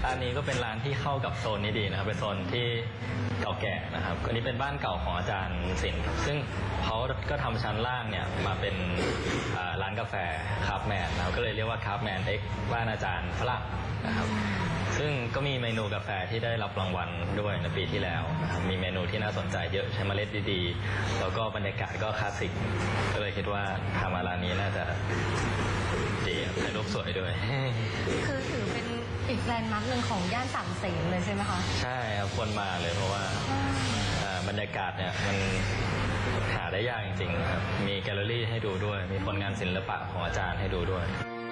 ร้านนี้ก็เป็นร้านที่เข้ากับโซนนี้ดีนะครับเป็นโซนที่เก่าแก่นะครับอันนี้เป็นบ้านเก่าของอาจารย์ศิลป์ซึ่งเขาก็ทำชั้นล่างเนี่ยมาเป็นร้านกาแฟคราฟแมนนะครับก็เลยเรียกว่าคราฟแมนเอ็กบ้านอาจารย์ฝรั่งนะครับซึ่งก็มีเมนูกาแฟที่ได้รับรางวัลด้วยในปีที่แล้วนะครับมีเมนูที่น่าสนใจเยอะใช้เมล็ดดีๆแล้วก็บรรยากาศก็คลาสสิกก็เลยคิดว่าทำมาร้านนี้น่าจะดีถ่ายรูปสวยด้วยคือถือเป็นอีกแลนด์มาร์คหนึ่งของย่านสามเสนเลยใช่ไหมคะใช่ครับควรมาเลยเพราะว่าบรรยากาศเนี่ยมันหาได้ยากจริงๆครับมีแกลเลอรี่ให้ดูด้วยมีผลงานศิลปะของอาจารย์ให้ดูด้วย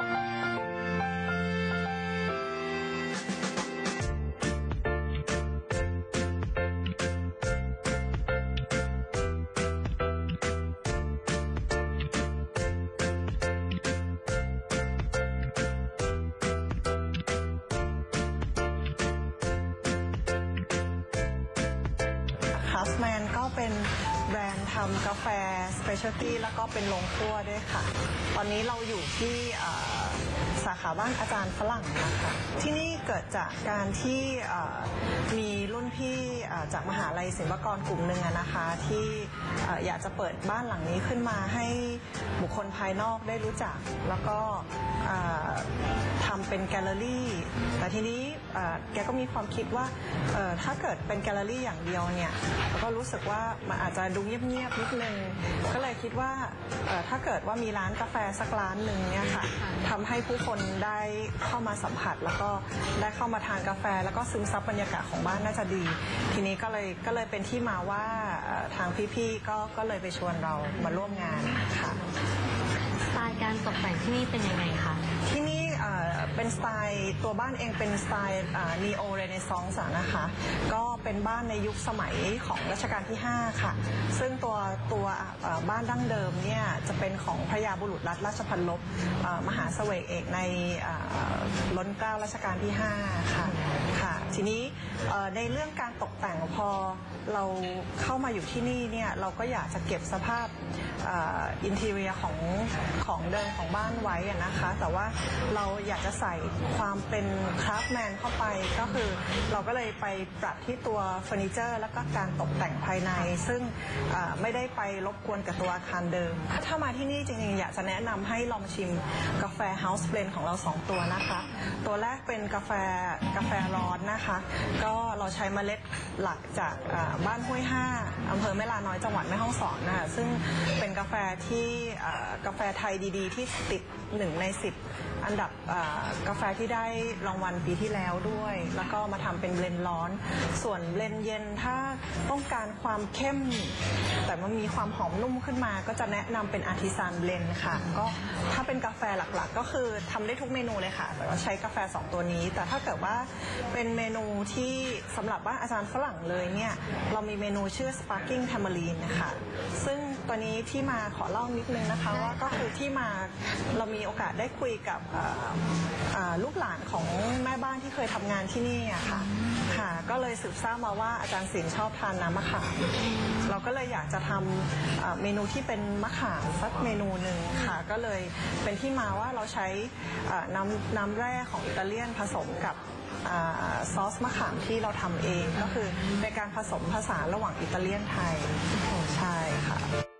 แมนก็เป็นแบรนด์ทำกาแฟสเปเชียลตี้แล้วก็เป็นโรงคั่วด้วยค่ะตอนนี้เราอยู่ที่สาขาบ้านอาจารย์ฝรั่งนะคะที่นี่เกิดจากการที่มีรุ่นพี่จากมหาลัยศิลปากรกลุ่มหนึ่งนะคะที่อยากจะเปิดบ้านหลังนี้ขึ้นมาให้บุคคลภายนอกได้รู้จักแล้วก็ทำเป็นแกลเลอรี่แต่ทีนี้แกก็มีความคิดว่าถ้าเกิดเป็นแกลเลอรี่อย่างเดียวเนี่ยก็รู้สึกว่ามันอาจจะดูเงียบๆนิดนึงก็เลยคิดว่าถ้าเกิดว่ามีร้านกาแฟสักร้านหนึ่งเนี่ยค่ะทำให้ผู้คนได้เข้ามาสัมผัสแล้วก็ได้เข้ามาทานกาแฟแล้วก็ซึมซับบรรยากาศของบ้านน่าจะดีทีนี้ก็เลยเป็นที่มาว่าทางพี่ๆก็เลยไปชวนเรามาร่วมงานค่ะสไตล์การตกแต่งที่นี่เป็นยังไงคะที่นี่เป็นสไตล์ตัวบ้านเองเป็นสไตล์นีโอเรเนซองส์นะคะก็เป็นบ้านในยุคสมัยของรัชกาลที่5ค่ะซึ่งตัวบ้านดั้งเดิมเนี่ยจะเป็นของพระยาบุรุษรัตนราชพันลบมหาเสวกเอกในล้นเกล้ารัชกาลที่5ค่ะทีนี้ในเรื่องการตกแต่งพอเราเข้ามาอยู่ที่นี่เนี่ยเราก็อยากจะเก็บสภาพอินทีเรียของเดิมของบ้านไว้นะคะแต่ว่าเราอยากจะใส่ความเป็นคราฟต์แมนเข้าไปก็คือเราก็เลยไปปรับที่ตัวเฟอร์นิเจอร์แล้วก็การตกแต่งภายในซึ่งไม่ได้ไปรบกวนกับตัวอาคารเดิมถ้ามาที่นี่จริงๆอยากจะแนะนำให้ลองชิมกาแฟ House Blend ของเรา2ตัวนะคะตัวแรกเป็นกาแฟร้อนนะคะก็เราใช้เมล็ดหลักจากบ้านห้วย5อำเภอแม่ลาน้อยจังหวัดแม่ฮ่องสอนนะคะซึ่งเป็นกาแฟที่กาแฟไทยดีๆที่ติด1 ใน 10อันดับกาแฟที่ได้รางวัลปีที่แล้วด้วยแล้วก็มาทำเป็นเบลนด์ร้อนส่วนเบลนด์เย็นถ้าต้องการความเข้มแต่มันมีความหอมนุ่มขึ้นมาก็จะแนะนำเป็นอาร์ติซานเบลนด์ค่ะก็ถ้าเป็นกาแฟหลักๆก็คือทำได้ทุกเมนูเลยค่ะแต่ว่าใช้กาแฟ2ตัวนี้แต่ถ้าเกิดว่าเป็นเมนูที่สำหรับว่าอาจารย์ฝรั่งเลยเนี่ยเรามีเมนูชื่อ Sparkling Tamarind นะคะซึ่งตัวนี้ที่มาขอเล่านิดนึงนะคะว่าก็คือที่มาเรามีโอกาสได้คุยกับลูกหลานของแม่บ้านที่เคยทำงานที่นี่ค่ะก็เลยสืบทราบมาว่าอาจารย์ศิลป์ชอบทานน้ำมะขามเราก็เลยอยากจะทำเมนูที่เป็นมะขามสักเมนูหนึ่งค่ะก็เลยเป็นที่มาว่าเราใช้น้ำแร่ของอิตาเลียนผสมกับซอสมะขามที่เราทำเองก็คือเป็นการผสมผสานระหว่างอิตาเลียนไทยใช่ค่ะ